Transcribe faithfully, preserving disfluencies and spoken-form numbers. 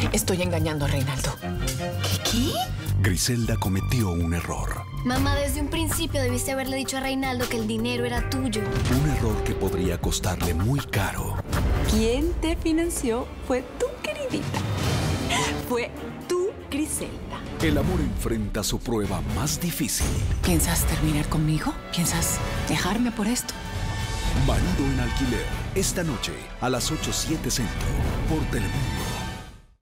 Estoy engañando a Reinaldo. ¿Qué? ¿Qué? Griselda cometió un error. Mamá, desde un principio debiste haberle dicho a Reinaldo que el dinero era tuyo. Un error que podría costarle muy caro. Quien te financió fue tu queridita. Fue tu Griselda. El amor enfrenta su prueba más difícil. ¿Piensas terminar conmigo? ¿Piensas dejarme por esto? Marido en alquiler. Esta noche a las ocho siete Centro por Telemundo.